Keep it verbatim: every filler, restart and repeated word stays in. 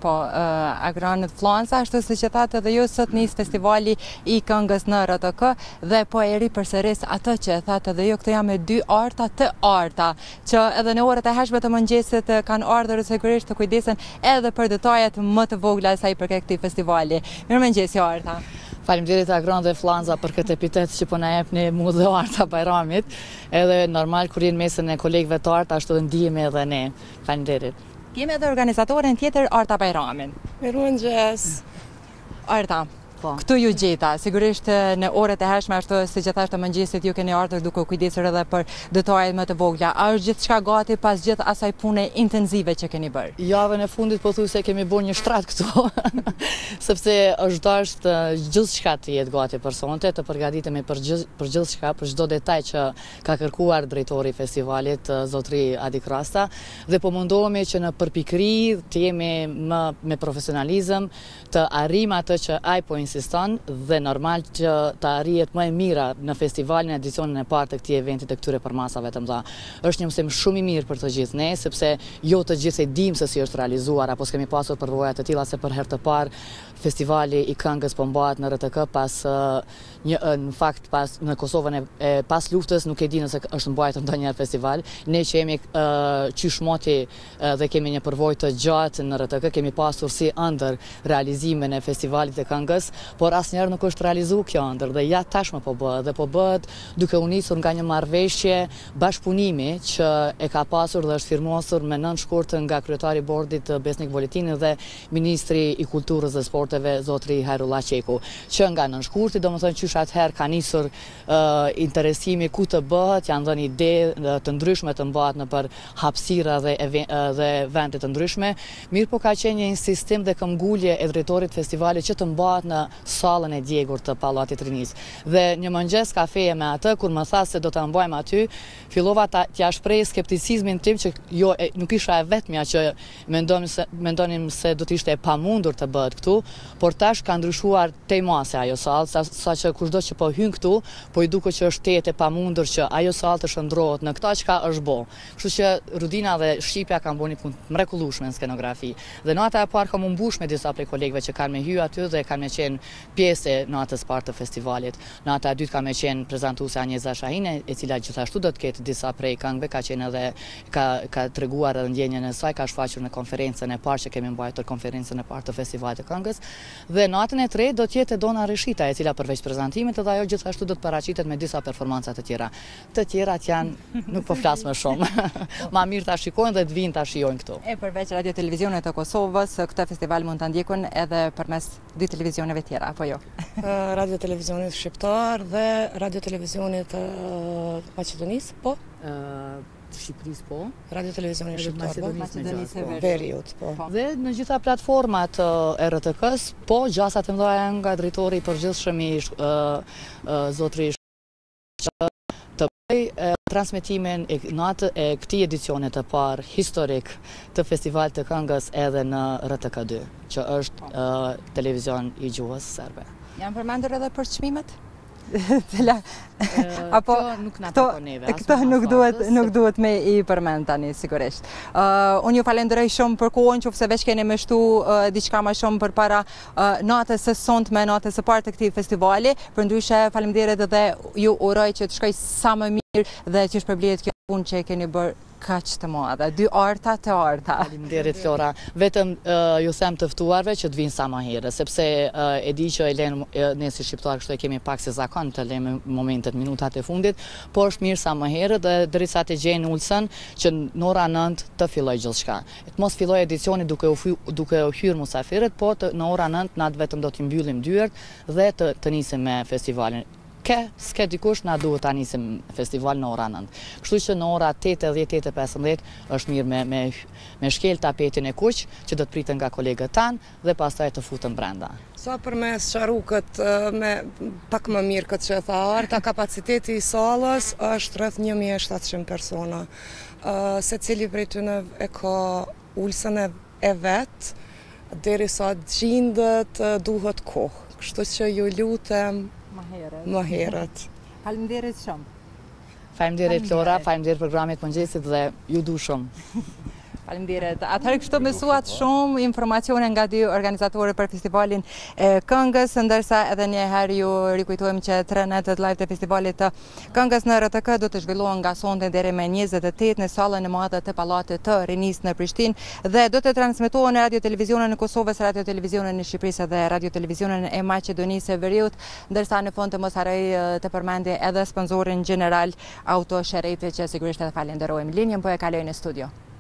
Po, Agranët Flanca, ashtu se që thatë edhe ju sot nis festivali i këngës në R T K dhe po e ri përsëris atë që thatë edhe ju, këto janë me dy arta të arta, që edhe në orët e hershme të mëngjesit kanë ardhur sigurisht të kujdesen edhe për detajet më të vogla sa i përket këtij festivali. Mirëmëngjes Arta. Faleminderit Agran dhe Flanza për këtë epitet që po na jepni mua dhe Arta Bajramit. Edhe normal kur jeni mesën e kolegëve të Arta, ashtu dhe ndihemi edhe ne. Faleminderit. Kemi edhe organizatorin tjetër Arta Bajramin. Mirëmëngjes. Arta, këtu ju gjeta, sigurisht në orët e hershme ashtu si që thashtë të mëngjesit ju keni ardhur duke kujdesur edhe për detajet më të vogla. A është gjithçka gati pas gjithë asaj pune intensive që keni bërë? Javën e fundit po thuaj se kemi bërë një shtrat këtu. Sepse është dashur gjithçka të jetë gati për sonte, të përgatitemi për për gjithçka, për çdo detaj që ka kërkuar drejtori i festivalit, zotri Adi Krasta, dhe po mundohemi që në përpikëri të jemi më me profesionalizëm, të arrijmë atë që ai po insiston dhe normal që të arrihet më e mira në festivalin e edicionin e parë të këtij eventi të këtyre përmasave të mëdha. Është një mësim shumë i mirë për të gjithë ne, sepse jo të gjithë e dimë se si është realizuar, apo s'kemi pasur përvoja të tilla se për herë të parë festivali i këngës po mbahet në R T K pas një në fakt pas në Kosovën e pas luftës, nuk e di nëse është mbajtur ndonjëherë festival. Ne që jemi qysh moti dhe kemi një përvojë të gjatë në R T K, kemi pasur si ëndër realizimin e festivalit të këngës, por asnjëherë nuk është realizuar kjo ëndër dhe ja tashmë po bëhet dhe po bëhet duke u nisur nga një marrëveshje bashkëpunimi që e ka pasur dhe është firmuar me nën shkurt nga kryetari i bordit Besnik Voletini dhe ministri i kulturës dhe sporteve zotri Hajrullah Qeku, që nga nën shkurti domethënë qysh atëherë ka nisur uh, interesimi ku të bëhet, janë dhënë ide të ndryshme të mbahet në për hapësira dhe, dhe vende të ndryshme. Mirë po ka qenë një insistim dhe këmbgulje e drejtorit festivalit që të mbahet në sallën e djegur të Pallatit Rinis. Dhe një mëngjes kafeje me atë, kur më tha se do të mbajmë aty, fillova t'ja shpreh skepticizmin tim që jo, e, nuk isha e vetmja që mendonim se, mendonim se do të ishte e pamundur të bëhet këtu, por tash ka ndryshuar temase ajo sallë, sa, sa që kushdo që po hyn këtu, po i duket që është tetë e pamundur që ajo sallë të shndrohet në këtë çka është bo. Kështu që Rudina dhe Shqipja kanë bënë një punë mrekullueshme në skenografi. Dhe nata e parë kam u mbush me disa prej kolegëve që kanë me hy aty dhe kanë me qenë pjesë e natës parë të festivalit. Nata e dytë ka me qenë prezantuese Anjeza Shahine, e cila gjithashtu do të ketë disa prej këngëve, ka qenë edhe ka ka treguar edhe ndjenjën e saj, ka shfaqur në konferencën e parë që kemi mbajtur, konferencën e parë të festivalit të këngës. Dhe natën e tretë do të jetë Dona Reshita, e cila përveç prezantimit edhe ajo gjithashtu do të paraqitet me disa performanca të tjera. Të tjerat janë, nuk po flas më shumë. Ma mirë ta shikojnë dhe të vinë ta shijojnë këtu. E përveç Radio Televizionit të Kosovës, këtë festival mund ta ndjekun edhe përmes dy televizioneve tjera, apo jo? Radio Televizionit Shqiptar dhe Radio Televizionit Maqedonisë, po? Shqipërisë po. Radio Televizionit Shqiptar, Maqedonisë po. Veriut, po. Dhe në gjitha platformat e R T K-s, po gjasat e mëdha nga drejtori i përgjithshëm i zotri të bëj transmetimin e natë e këtij edicioni të parë historik të festivalit të këngës edhe në R T K dy, që është uh, televizion i gjuhës serbe. Janë përmendur edhe për çmimet? Apo nuk na takon neve. Këto nuk duhet nuk duhet me i përmend tani sigurisht. Uh, unë ju falenderoj shumë për kohën, qofse veç keni më shtu uh, diçka më shumë përpara uh, natës së sonte, natës së parë të këtij festivali. Përndryshe faleminderit edhe ju uroj që të shkoj sa më mirë dhe që shpërblihet kjo punë që e keni bërë kaq të madhe, dy arta të arta. Faleminderit Flora. Vetëm uh, ju them të ftuarve që të vinë sa më herë, sepse uh, e di që e lënë uh, ne si shqiptar kështu e kemi pak se zakon të lëmë momentet, minutat e fundit, por është mirë sa më herë dhe derisa të gjejnë ulsën që në ora nëntë të filloj gjithçka. Të mos filloj edicioni duke u duke u hyrë musafirët, po të, në ora nëntë natë vetëm do t'i mbyllim dyert dhe të, të nisim me festivalin. Ke, s'ke dikush, na duhet ta nisim festival në ora nëntë. Kështu që në ora tetë e dhjetë e pesëmbëdhjetë është mirë me, me, me shkel tapetin e kuq që do të pritën nga kolegët tanë dhe pastaj të futën brenda. Sa për me sqarukët me pak më mirë këtë që e tha Arta, kapaciteti i sallës është rreth një mijë e shtatëqind persona. Uh, se cili prej tyre e ka ulsën e vet, derisa gjindet duhet kohë. Kështu që ju lutem më herët. Më herët. Faleminderit shumë. Faleminderit Flora, faleminderit programit mëngjesit dhe ju du shumë. Faleminderit. Atëherë kështu mësuat shumë informacione nga dy organizatorë për festivalin e këngës, ndërsa edhe një herë ju rikujtojmë që tre netët live të festivalit të këngës në R T K do të zhvillohen nga sonte deri më njëzet e tetë në sallën e madhe të Pallatit të Rinisë në Prishtinë dhe do të transmetohen në Radio Televizionin e Kosovës, Radio Televizionin e Shqipërisë dhe Radio Televizionin e Maqedonisë së Veriut, ndërsa në fund të mos harroj të përmendi edhe sponsorin gjeneral Auto Shereti që sigurisht edhe falenderojmë. Linjën po e kaloj në studio.